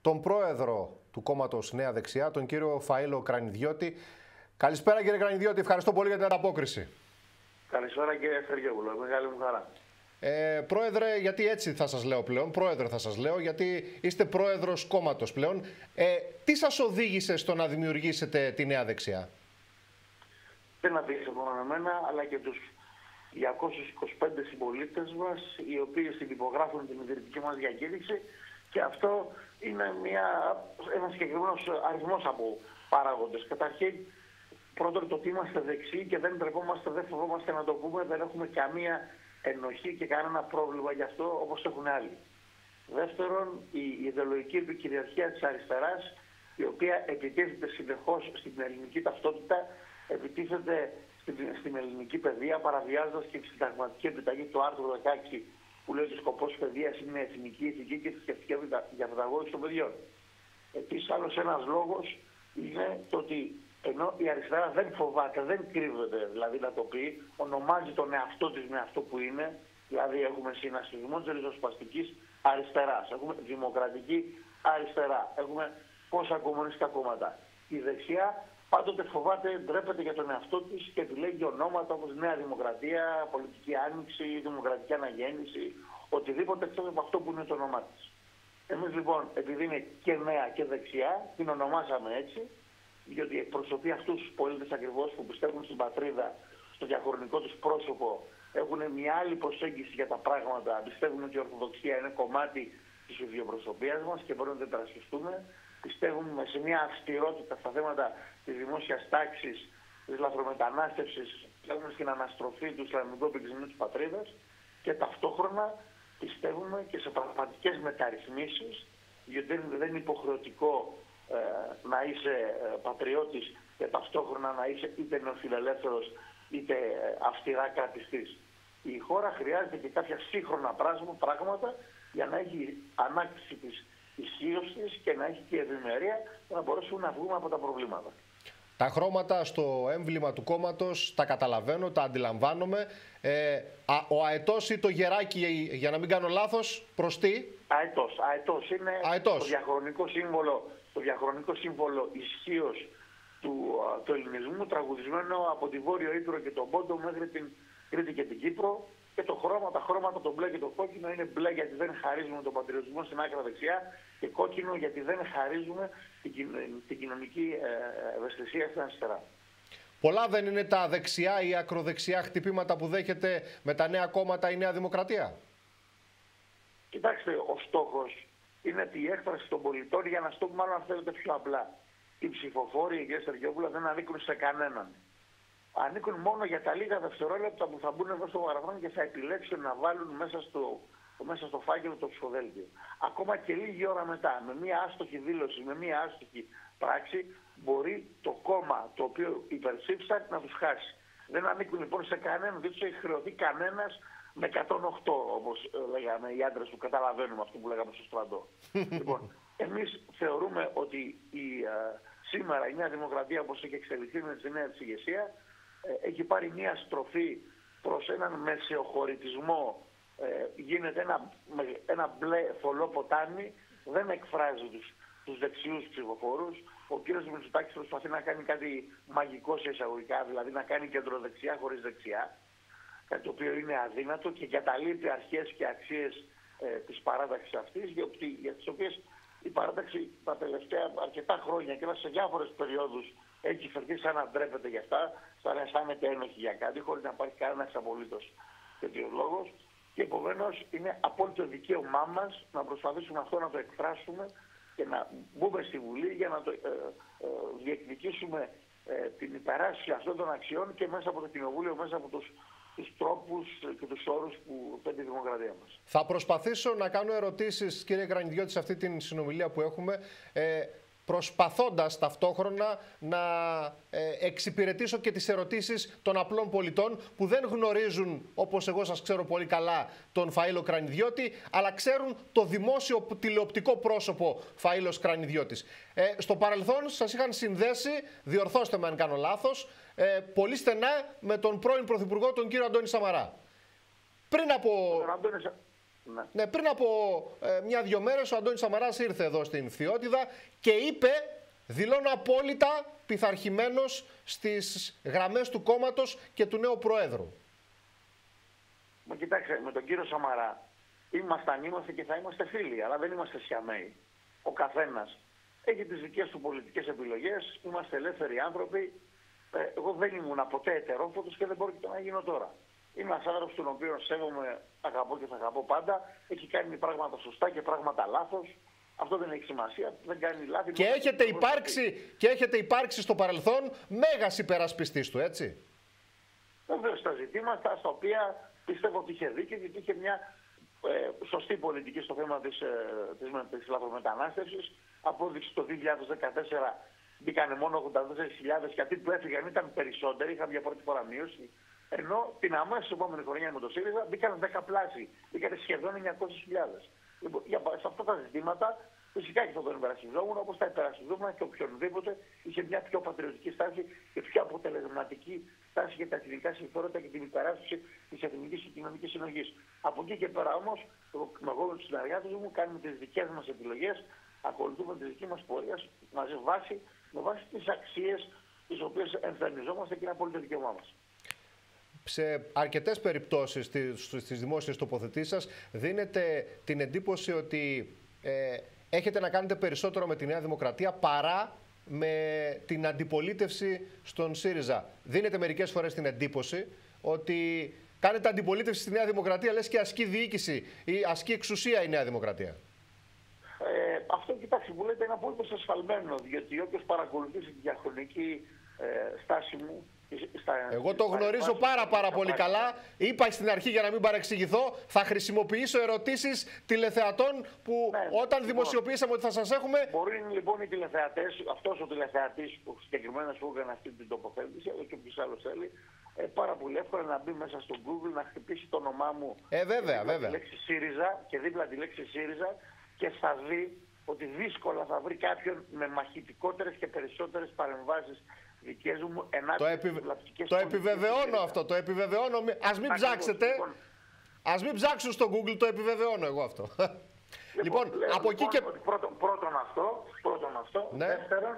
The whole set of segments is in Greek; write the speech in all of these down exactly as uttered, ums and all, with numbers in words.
τον πρόεδρο του κόμματος Νέα Δεξιά, τον κύριο Φαΐλο Κρανιδιώτη. Καλησπέρα κύριε Κρανιδιώτη, ευχαριστώ πολύ για την ανταπόκριση. Καλησπέρα κύριε Σεργιόπουλο, μεγάλη μου χαρά. Ε, πρόεδρε, γιατί έτσι θα σας λέω πλέον, πρόεδρε θα σας λέω, γιατί είστε πρόεδρος κόμματος πλέον. Ε, τι σας οδήγησε στο να δημιουργήσετε τη Νέα Δεξιά? Δεν οδήγησε μόνο εμένα, αλλά και τους διακόσιους είκοσι πέντε συμπολίτες μας, οι οποίοι συνυπογράφουν την ιδρυτική μας διακήρυξη, και αυτό είναι μια, ένας συγκεκριμένος αριθμός από παράγοντες. Καταρχήν, πρώτον, το ότι είμαστε δεξιοί και δεν τρεπόμαστε, δεν φοβόμαστε να το πούμε, δεν έχουμε καμία ενοχή και κανένα πρόβλημα γι' αυτό, όπως έχουν άλλοι. Δεύτερον, η ιδεολογική επικυριαρχία της αριστεράς, η οποία επιτίθεται συνεχώς στην ελληνική ταυτότητα, επιτίθεται στην, στην ελληνική παιδεία, παραβιάζοντας και τη συνταγματική επιταγή του άρθρου δεκαέξι, που λέει ότι ο σκοπός της παιδείας είναι εθνική, ηθική και θρησκευτική διαπαιδαγώγηση των παιδιών. Επίσης, άλλος ένας λόγος είναι το ότι ενώ η αριστερά δεν φοβάται, δεν κρύβεται δηλαδή να το πει, ονομάζει τον εαυτό της με αυτό που είναι, δηλαδή έχουμε συνασπισμό της ριζοσπαστικής αριστεράς, έχουμε δημοκρατική αριστερά, έχουμε πόσα κομμουνιστικά κόμματα. Η δεξιά πάντοτε φοβάται, ντρέπεται για τον εαυτό της και επιλέγει ονόματα όπως Νέα Δημοκρατία, Πολιτική Άνοιξη, Δημοκρατική Αναγέννηση, οτιδήποτε εκτός από αυτό που είναι το όνομά της. Εμείς λοιπόν, επειδή είναι και νέα και δεξιά, την ονομάσαμε έτσι, διότι εκπροσωπεί αυτούς τους πολίτες ακριβώς που πιστεύουν στην πατρίδα, στο διαχρονικό τους πρόσωπο, έχουν μια άλλη προσέγγιση για τα πράγματα, πιστεύουν ότι η Ορθοδοξία είναι κομμάτι της ιδιοπροσωπείας μας και μπορούμε να την υπερασπιστούμε. Πιστεύουμε σε μια αυστηρότητα στα θέματα της δημόσιας τάξης, της λαθρομετανάστευσης, πιστεύουμε στην αναστροφή του Ισλαμικού επικισμού της πατρίδας και ταυτόχρονα πιστεύουμε και σε πραγματικές μεταρρυθμίσεις, γιατί δεν είναι υποχρεωτικό ε, να είσαι ε, πατριώτης και ταυτόχρονα να είσαι είτε νεοφιλελεύθερος είτε ε, αυστηρά κρατιστής. Η χώρα χρειάζεται και κάποια σύγχρονα πράγματα για να έχει ανάκτηση της ισχύως της και να έχει και ευημερία για να μπορέσουμε να βγούμε από τα προβλήματα. Τα χρώματα στο έμβλημα του κόμματος τα καταλαβαίνω, τα αντιλαμβάνομαι. Ε, α, ο αετός ή το γεράκι, για να μην κάνω λάθος, προς τι? Αετός. Αετός είναι αετός. Το, διαχρονικό σύμβολο, το διαχρονικό σύμβολο ισχύως του, του ελληνισμού, τραγουδισμένο από τη Βόρειο Ήπειρο και τον Πόντο μέχρι την Κρήτη και την Κύπρο. Και το χρώμα, τα χρώματα, το μπλε και το κόκκινο, είναι μπλε γιατί δεν χαρίζουμε τον πατριωτισμό στην άκρα δεξιά και κόκκινο γιατί δεν χαρίζουμε την, την κοινωνική ευαισθησία στην αριστερά. Πολλά δεν είναι τα δεξιά ή ακροδεξιά χτυπήματα που δέχεται με τα νέα κόμματα η Νέα Δημοκρατία? Κοιτάξτε, ο στόχος είναι η έκφραση των πολιτών, για να στο πούμε μάλλον αν θέλετε πιο απλά. Οι ψηφοφόροι, η κ. Σεργιόπουλα, δεν ανήκουν σε κανέναν. Ανήκουν μόνο για τα λίγα δευτερόλεπτα που θα μπουν εδώ στο παραπάνω και θα επιλέξουν να βάλουν μέσα στο, μέσα στο φάκελο το ψηφοδέλτιο. Ακόμα και λίγη ώρα μετά, με μία άστοχη δήλωση, με μία άστοχη πράξη, μπορεί το κόμμα το οποίο υπερψήφισαν να τους χάσει. Δεν ανήκουν λοιπόν σε κανέναν, δεν τους έχει χρεωθεί κανένας με εκατόν οκτώ, όπως λέγαμε οι άντρες που καταλαβαίνουμε αυτό που λέγαμε στο στρατό. Λοιπόν, εμείς θεωρούμε ότι η, α, σήμερα η Νέα Δημοκρατία, όπως έχει εξελιχθεί με τη νέα της ηγεσία, έχει πάρει μια στροφή προς έναν μεσαιοχωρητισμό, ε, γίνεται ένα, ένα μπλε θολό ποτάμι, δεν εκφράζει τους, τους δεξιούς ψηφοφόρους. Ο κ. Μητσοτάκης προσπαθεί να κάνει κάτι μαγικό σε εισαγωγικά, δηλαδή να κάνει κεντροδεξιά χωρίς δεξιά, κάτι το οποίο είναι αδύνατο και καταλείπει αρχές και αξίες ε, της παράταξης αυτής, για, για τις οποίες η παράταξη τα τελευταία αρκετά χρόνια και σε διάφορες περιόδους έχει φερθεί σαν να ντρέπεται για αυτά, σαν να αισθάνεται ένοχη για κάτι, χωρίς να υπάρχει κανένας απολύτως τέτοιος λόγος. Και επομένως είναι απόλυτο δικαίωμά μας να προσπαθήσουμε αυτό να το εκφράσουμε και να μπούμε στη Βουλή για να το ε, ε, διεκδικήσουμε ε, την υπεράσπιση αυτών των αξιών και μέσα από το Κοινοβούλιο, μέσα από τους, τους τρόπους και τους όρους που θέτει η δημοκρατία μας. Θα προσπαθήσω να κάνω ερωτήσεις, κύριε Κρανιδιώτη, σε αυτή την συνομιλία που έχουμε, ε, προσπαθώντας ταυτόχρονα να ε, εξυπηρετήσω και τις ερωτήσεις των απλών πολιτών που δεν γνωρίζουν, όπως εγώ σας ξέρω πολύ καλά, τον Φαΐλο Κρανιδιώτη, αλλά ξέρουν το δημόσιο τηλεοπτικό πρόσωπο Φαΐλος Κρανιδιώτης. Ε, στο παρελθόν σας είχαν συνδέσει, διορθώστε με αν κάνω λάθος, ε, πολύ στενά με τον πρώην Πρωθυπουργό, τον κύριο Αντώνη Σαμαρά. Πριν από... Ναι. Ναι, πριν από ε, μια-δυο μέρες ο Αντώνης Σαμαράς ήρθε εδώ στην Φθιώτιδα και είπε, δηλώνω απόλυτα πειθαρχημένος στις γραμμές του κόμματος και του νέου Προέδρου. Μα κοιτάξτε, με τον κύριο Σαμαρά ήμασταν, είμαστε και θα είμαστε φίλοι, αλλά δεν είμαστε σιαμαίοι. Ο καθένας έχει τις δικές του πολιτικές επιλογές, είμαστε ελεύθεροι άνθρωποι. Ε, εγώ δεν ήμουν ποτέ ετερόφωτος και δεν πρόκειται να γίνω τώρα. Είμαι ένας άνθρωπος τον οποίο σέβομαι, αγαπώ και θα αγαπώ πάντα. Έχει κάνει πράγματα σωστά και πράγματα λάθος. Αυτό δεν έχει σημασία. Δεν κάνει λάθη. Και έχετε, υπάρξει, και έχετε υπάρξει στο παρελθόν μέγας υπερασπιστής του, έτσι. Βεβαίως στα ζητήματα στα οποία πιστεύω ότι είχε δίκιο και είχε μια ε, σωστή πολιτική στο θέμα της, ε, της, της λαθρομετανάστευσης. Απόδειξη το δύο χιλιάδες δεκατέσσερα μπήκανε μόνο ογδόντα τέσσερις χιλιάδες και αυτοί που έφυγαν ήταν περισσότεροι, είχαν μια πρώτη φορά μείωση. Ενώ την αμέσως επόμενη χρονιά με το ΣΥΡΙΖΑ μπήκαν δεκαπλάσιοι, μπήκαν σχεδόν εννιακόσιες χιλιάδες. Λοιπόν, για, σε αυτά τα ζητήματα φυσικά και θα τον υπερασπιζόμουν, όπως τα υπερασπιζόμουν και οποιονδήποτε είχε μια πιο πατριωτική στάση και πιο αποτελεσματική στάση για τα εθνικά συμφέροντα και την υπεράσπιση της εθνικής και κοινωνικής συνοχής. Από εκεί και πέρα όμως, εγώ με τους συνεργάτες μου κάνουμε τις δικές μας επιλογές, ακολουθούμε τη δική μας πορεία μαζί βάση, με βάση τις αξίες τις οποίες εμφανιζόμαστε και είναι απόλυτο δικαίωμά μας. Σε αρκετές περιπτώσεις στις δημόσιες τοποθετήσεις σας δίνετε την εντύπωση ότι ε, έχετε να κάνετε περισσότερο με τη Νέα Δημοκρατία παρά με την αντιπολίτευση στον ΣΥΡΙΖΑ. Δίνετε μερικές φορές την εντύπωση ότι κάνετε αντιπολίτευση στη Νέα Δημοκρατία, λες και ασκεί διοίκηση ή ασκεί εξουσία η Νέα Δημοκρατία. Ε, αυτό, κοιτάξτε, που λέτε είναι απόλυτος ασφαλμένο, διότι όποιος παρακολουθήσει τη διαχρονική ε, στάση μου. Στα, Εγώ το γνωρίζω πάρα πάρα πολύ καλά. Είπα στην αρχή, για να μην παρεξηγηθώ, θα χρησιμοποιήσω ερωτήσεις τηλεθεατών που ναι, όταν λοιπόν, δημοσιοποιήσαμε ότι θα σας έχουμε... Μπορεί λοιπόν οι τηλεθεατές, αυτός ο τηλεθεατής που συγκεκριμένα σου έκανε αυτή την τοποθέτηση, αλλά και όποιος άλλος θέλει, ε, πάρα πολύ εύκολα να μπει μέσα στο Google, να χτυπήσει το όνομά μου ε, βέβαια, και βέβαια. τη λέξη ΣΥΡΙΖΑ και δίπλα τη λέξη ΣΥΡΙΖΑ και θα δει ότι δύσκολα θα βρει κάποιον με μαχητικότερες και περισσότερες παρεμβάσεις δικές μου το, επι... το επιβεβαιώνω αυτό, το επιβεβαιώνω. Ας μην ψάξετε, λοιπόν. Ας μην ψάξουν στο Google, το επιβεβαιώνω εγώ αυτό. Λοιπόν, λοιπόν λέω, από εκεί και... Πρώτον, πρώτον αυτό, πρώτον αυτό. Ναι. Δεύτερον,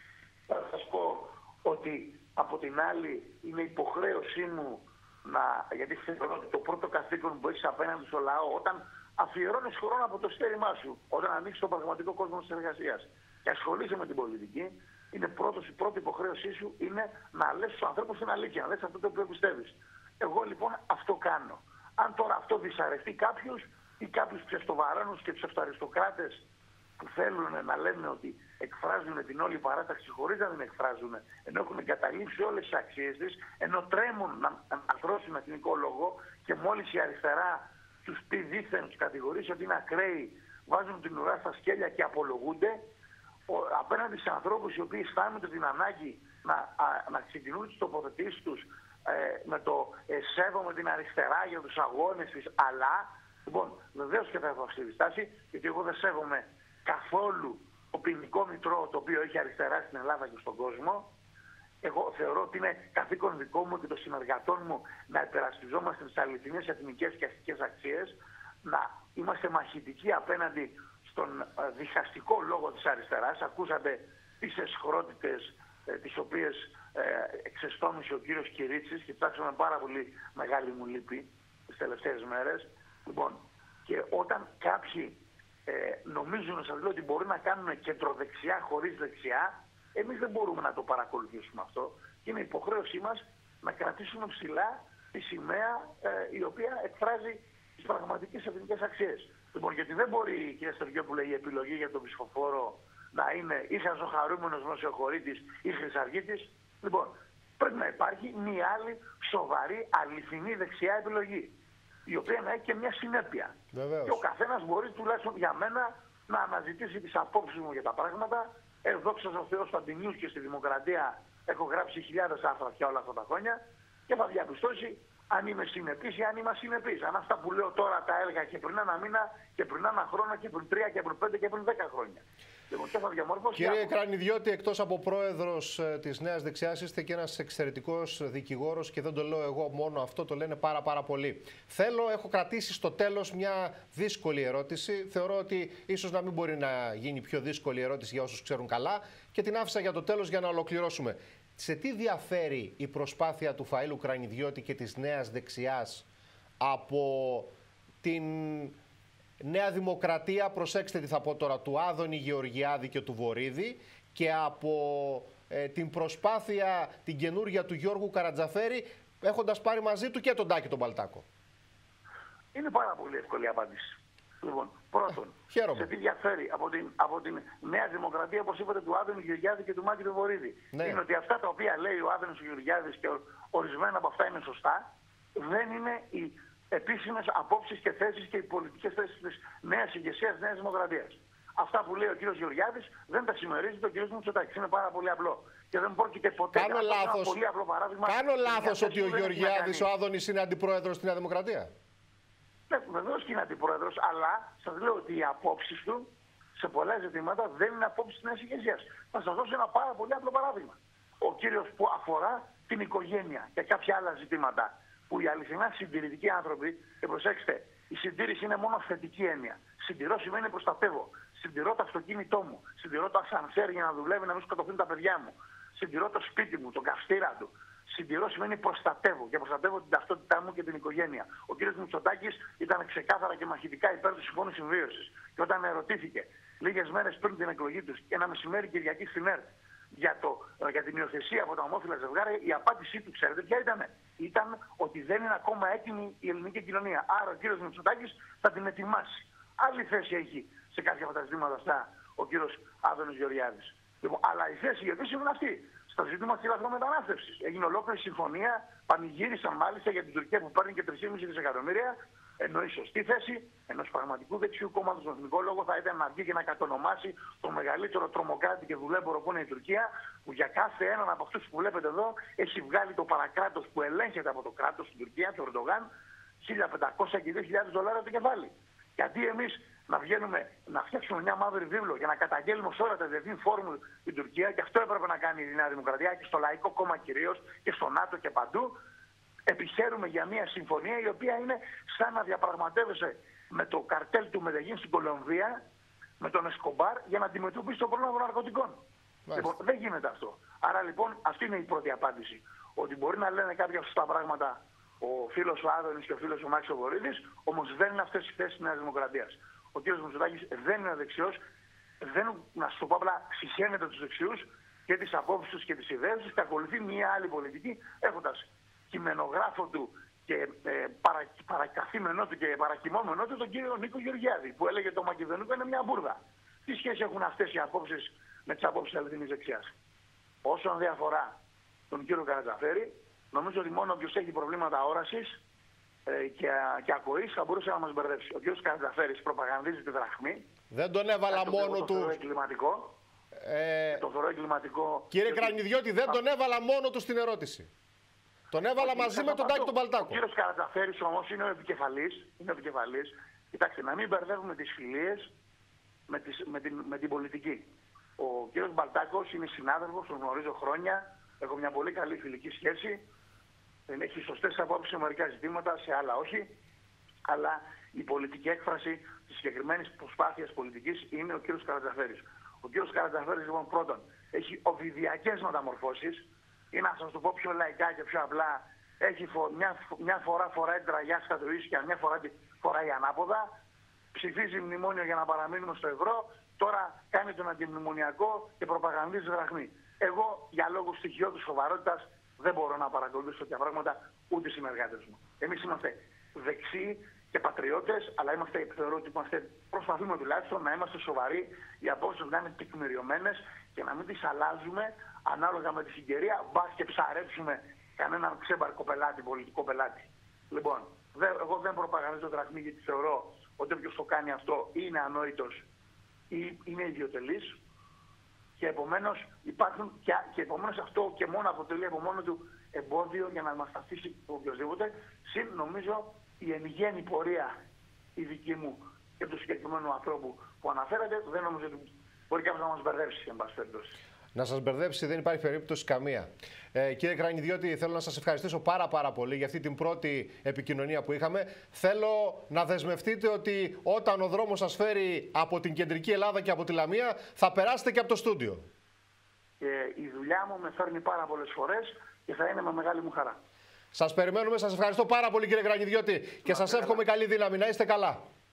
θα σας πω ότι από την άλλη είναι υποχρέωσή μου να, γιατί θεωρώ ότι το πρώτο καθήκον που έχεις απέναντι στο λαό, όταν αφιερώνεις χρόνο από το στέρημά σου, όταν ανοίξεις τον πραγματικό κόσμο της εργασίας και ασχολείσαι με την πολιτική, είναι πρώτος, η πρώτη υποχρέωσή σου είναι να λες στους ανθρώπους την αλήθεια, να λες αυτό το οποίο πιστεύεις. Εγώ λοιπόν αυτό κάνω. Αν τώρα αυτό δυσαρεστεί κάποιους ή κάποιους ψευτοβαράνους και ψευτοαριστοκράτες που θέλουν να λένε ότι εκφράζουν την όλη παράταξη χωρίς να την εκφράζουν, ενώ έχουν εγκαταλείψει όλες τις αξίες της, ενώ τρέμουν να αρθρώσουν εθνικό λόγο και μόλις η αριστερά τους πει δίθεν, τους κατηγορήσει ότι είναι ακραίοι, βάζουν την ουρά στα σκέλια και απολογούνται, απέναντι σε ανθρώπους οι οποίοι αισθάνονται την ανάγκη να, α, να ξεκινούν τις τοποθετήσεις τους ε, με το ε, σέβομαι την αριστερά για τους αγώνες της, αλλά λοιπόν βεβαίως και θα έχω αυτή τη στάση, γιατί εγώ δεν σέβομαι καθόλου το ποινικό μητρό το οποίο έχει αριστερά στην Ελλάδα και στον κόσμο. Εγώ θεωρώ ότι είναι καθήκον δικό μου και των συνεργατών μου να υπερασπιζόμαστε τις αληθινές εθνικές και αστικές αξίες, να είμαστε μαχητικοί απέναντι στον διχαστικό λόγο της αριστεράς. Ακούσατε τις εσχρότητες ε, τις οποίες ε, εξεστόμησε ο κύριος Κυρίτσης και ψάξαμε πάρα πολύ μεγάλη μου λύπη τις τελευταίες μέρες. Λοιπόν, και όταν κάποιοι ε, νομίζουν, σας λέω, ότι μπορεί να κάνουν κεντροδεξιά χωρίς δεξιά, εμείς δεν μπορούμε να το παρακολουθήσουμε αυτό και είναι υποχρέωσή μας να κρατήσουμε ψηλά τη σημαία ε, η οποία εκφράζει τις πραγματικές εθνικές αξίες. Λοιπόν, γιατί δεν μπορεί, κυρία Στεργιόπουλε, η επιλογή για τον ψηφοφόρο να είναι ή χαζοχαρούμενος νοσοκορίτης ή χρυσαργίτης. Λοιπόν, πρέπει να υπάρχει μια άλλη σοβαρή, αληθινή δεξιά επιλογή, η οποία να έχει και μια συνέπεια. Βεβαίως. Και ο καθένας μπορεί, τουλάχιστον για μένα, να αναζητήσει τις απόψεις μου για τα πράγματα. Ε, δόξα τω Θεώ, στα News και στη Δημοκρατία έχω γράψει χιλιάδες άρθρα πια όλα αυτά τα χρόνια και θα διαπιστώσει αν είμαι συνεπής ή αν είμαι ασυνεπής. Αν αυτά που λέω τώρα τα έλεγα και πριν ένα μήνα και πριν ένα χρόνο και πριν τρία και πριν πέντε και πριν δέκα χρόνια. Λοιπόν, και θα διαμορφώσει. Κύριε Κρανιδιώτη, εκτός από πρόεδρος ε, της Νέας Δεξιάς, είστε και ένας εξαιρετικός δικηγόρος και δεν το λέω εγώ μόνο αυτό, το λένε πάρα πάρα πολλοί. Θέλω, έχω κρατήσει στο τέλος μια δύσκολη ερώτηση. Θεωρώ ότι ίσως να μην μπορεί να γίνει πιο δύσκολη ερώτηση για όσους ξέρουν καλά και την άφησα για το τέλος για να ολοκληρώσουμε. Σε τι διαφέρει η προσπάθεια του Φαΐλου Κρανιδιώτη και της Νέας Δεξιάς από την Νέα Δημοκρατία, προσέξτε τι θα πω τώρα, του Άδωνη Γεωργιάδη και του Βορίδη, και από ε, την προσπάθεια την καινούργια του Γιώργου Καρατζαφέρη, έχοντας πάρει μαζί του και τον Τάκη τον Παλτάκο? Είναι πάρα πολύ εύκολη η απάντηση. Λοιπόν, πρώτον, Χαίρομαι. σε τι διαφέρει από την, από την Νέα Δημοκρατία, όπως είπατε, του Άδωνη Γεωργιάδη και του Μάκη του Βορίδη. Ναι. Είναι ότι αυτά τα οποία λέει ο Άδωνης Γεωργιάδης και ορισμένα από αυτά είναι σωστά, δεν είναι οι επίσημες απόψεις και θέσεις και οι πολιτικές θέσεις της νέας ηγεσίας της Νέας Δημοκρατίας. Αυτά που λέει ο κύριος Γεωργιάδης δεν τα συμμερίζεται ο κύριος Μητσοτάκης. Είναι πάρα πολύ απλό. Και δεν πρόκειται ποτέ. Κάνω λάθος, πολύ απλό παράδειγμα, κάνω λάθος ότι ο Γεωργιάδης, ο Άδωνης, είναι αντιπρόεδρος στη Νέα Δημοκρατία? Ναι, βεβαίως και είναι αντιπρόεδρος, αλλά σας λέω ότι οι απόψεις του σε πολλά ζητήματα δεν είναι απόψεις της νέας ηγεσίας. Θα σας δώσω ένα πάρα πολύ απλό παράδειγμα. Ο κύριος που αφορά την οικογένεια και κάποια άλλα ζητήματα, που οι αληθινά συντηρητικοί άνθρωποι, και προσέξτε, η συντήρηση είναι μόνο θετική έννοια. Συντηρώ σημαίνει προστατεύω. Συντηρώ το αυτοκίνητό μου. Συντηρώ το ασανσέρ για να δουλεύει, να μην σκοτωθούν τα παιδιά μου. Συντηρώ το σπίτι μου, τον καυστήρα του. Συντηρώ σημαίνει προστατεύω και προστατεύω την ταυτότητά μου και την οικογένεια. Ο κ. Μητσοτάκης ήταν ξεκάθαρα και μαχητικά υπέρ του Συμφώνου Συμβίωσης. Και όταν ερωτήθηκε λίγες μέρες πριν την εκλογή του, ένα μεσημέρι Κυριακή στην ΕΡΤ, για, το, για την υιοθεσία από τα ομόφυλα ζευγάρια, η απάντησή του, ξέρετε ποια ήταν? Ήταν ότι δεν είναι ακόμα έτοιμη η ελληνική κοινωνία. Άρα ο κύριος Μητσοτάκης θα την ετοιμάσει. Άλλη θέση έχει σε κάποια από τα ζητήματα αυτά ο κύριος Άδωνης Γεωργιάδης. Λοιπόν, αλλά η θέση επίσης είναι αυτή. Στο ζήτημα της λαθρομετανάστευσης έγινε ολόκληρη συμφωνία, πανηγύρισαν μάλιστα για την Τουρκία που παίρνει και τρία κόμμα πέντε δισεκατομμύρια. Ενώ η σωστή θέση ενός πραγματικού δεξιού κόμματος στον εθνικό λόγο θα ήταν να βγει και να κατονομάσει το μεγαλύτερο τρομοκράτη και δουλέμπορο που είναι η Τουρκία, που για κάθε έναν από αυτούς που βλέπετε εδώ έχει βγάλει το παρακράτος που ελέγχεται από το κράτος στην Τουρκία, το Ερντογάν, χίλια πεντακόσια και δύο χιλιάδες δολάρια το κεφάλι. Γιατί εμείς να βγαίνουμε να φτιάξουμε μια μαύρη βίβλο για να καταγγέλνουμε σε όλα τα διεθνή φόρμουλ την Τουρκία, και αυτό έπρεπε να κάνει η Νέα Δημοκρατία και στο Λαϊκό Κόμμα κυρίως και στο ΝΑΤΟ και παντού. Επιχαίρουμε για μια συμφωνία η οποία είναι σαν να διαπραγματεύεσαι με το καρτέλ του Μεντεγίν στην Κολομβία, με τον Εσκομπάρ, για να αντιμετωπίσει το πρόβλημα των ναρκωτικών. Λοιπόν, δεν γίνεται αυτό. Άρα λοιπόν αυτή είναι η πρώτη απάντηση. Ότι μπορεί να λένε κάποια σωστά πράγματα ο φίλος ο Άδωνης και ο φίλος ο Μάκης ο Βορίδης, όμως δεν είναι αυτές οι θέσεις της Νέας Δημοκρατίας. Ο κ. Μητσοτάκης δεν είναι δεξιός, δεν, να σου πω απλά, συχαίνεται τους δεξιούς και τις απόψεις τους και τις ιδέες τους και ακολουθεί μια άλλη πολιτική, έχοντας κειμενογράφο του και ε, παρα, παρακαθήμενό του και παρακοιμόμενό του τον κύριο Νίκο Γεωργιάδη, που έλεγε το Μακεδονικό είναι μια μπουρδα. Τι σχέση έχουν αυτές οι απόψεις με τις απόψεις της αληθινής δεξιάς? Όσον διαφορά τον κύριο Καρατζαφέρη, νομίζω ότι μόνο όποιος έχει προβλήματα όρασης ε, και, και ακοής θα μπορούσε να μας μπερδέψει. Ο κύριος Καρατζαφέρης προπαγανδίζει τη δραχμή. Δεν τον έβαλα μόνο το του. θεωρώ εγκληματικό. Ε, το θεωρώ εγκληματικό. Κύριε Κρανιδιώτη, δεν τον έβαλα μόνο του στην ερώτηση. Τον έβαλα ο μαζί με τον Τάκη τον Παλτάκο. Ο κύριος Καρατζαφέρης όμως είναι ο επικεφαλής. Είναι ο επικεφαλής. Κοιτάξτε, να μην μπερδεύουμε τις φιλίες με, τις, με, την, με την πολιτική. Ο κύριος Μπαλτάκος είναι συνάδελφος, τον γνωρίζω χρόνια. Έχω μια πολύ καλή φιλική σχέση. Έχει σωστές απόψεις σε μερικά ζητήματα, σε άλλα όχι. Αλλά η πολιτική έκφραση της συγκεκριμένης προσπάθειας πολιτικής είναι ο κύριος Καρατζαφέρης. Ο κύριος Καρατζαφέρης, λοιπόν, πρώτον, έχει οβιδιακές μεταμορφώσεις. Ή να σας το πω πιο λαϊκά και πιο απλά, έχει φο... μια, μια φορά φοράει τραγιά στα το ίσια, μια φορά φοράει ανάποδα. Ψηφίζει μνημόνιο για να παραμείνουμε στο ευρώ. Τώρα κάνει τον αντιμνημονιακό και προπαγανδίζει δραχμή. Εγώ, για λόγους στοιχειώδους σοβαρότητας, δεν μπορώ να παρακολουθήσω τέτοια πράγματα ούτε οι συνεργάτες μου. Εμείς είμαστε δεξιοί και πατριώτες, αλλά είμαστε, θεωρώ ότι είμαστε, προσπαθούμε τουλάχιστον να είμαστε σοβαροί, οι απόψεις να είναι τεκμηριωμένες και να μην τις αλλάζουμε ανάλογα με τη συγκαιρία, μπας και ψαρέψουμε κανέναν ξέμπαρκο πελάτη, πολιτικό πελάτη. Λοιπόν, δε, εγώ δεν προπαγανδίζω δραχμή, γιατί θεωρώ ότι όποιος το κάνει αυτό είναι ανόητος ή είναι ιδιωτελής. Και επομένως υπάρχουν και, και επομένως αυτό και μόνο αποτελεί από μόνο του εμπόδιο για να μας αφήσει οποιοδήποτε. Συν νομίζω η εν γέννη πορεία η δική μου και του συγκεκριμένου ανθρώπου που αναφέρατε, δεν νομίζω ότι μπορεί και αυτό να μας μπερδέψει, εν πάση περιπτώσει. Να σας μπερδέψει δεν υπάρχει περίπτωση καμία. Ε, κύριε Κρανιδιώτη, θέλω να σας ευχαριστήσω πάρα πάρα πολύ για αυτή την πρώτη επικοινωνία που είχαμε. Θέλω να δεσμευτείτε ότι όταν ο δρόμος σας φέρει από την κεντρική Ελλάδα και από τη Λαμία, θα περάσετε και από το στούντιο. Ε, η δουλειά μου με φέρνει πάρα πολλές φορές και θα είναι με μεγάλη μου χαρά. Σας περιμένουμε, σας ευχαριστώ πάρα πολύ κύριε Κρανιδιώτη και σας εύχομαι καλή δύναμη. Να είστε καλά.